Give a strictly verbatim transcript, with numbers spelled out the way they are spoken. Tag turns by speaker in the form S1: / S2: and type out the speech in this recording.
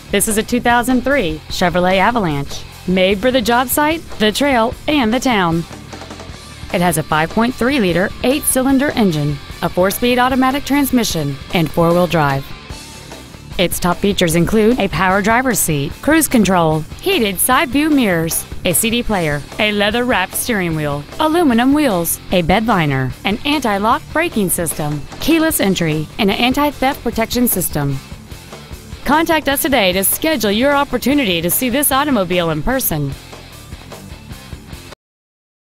S1: This is a two thousand three Chevrolet Avalanche, made for the job site, the trail, and the town. It has a five point three liter eight-cylinder engine, a four-speed automatic transmission, and four-wheel drive. Its top features include a power driver's seat, cruise control, heated side view mirrors, a C D player, a leather-wrapped steering wheel, aluminum wheels, a bed liner, an anti-lock braking system, keyless entry, and an anti-theft protection system. Contact us today to schedule your opportunity to see this automobile in person.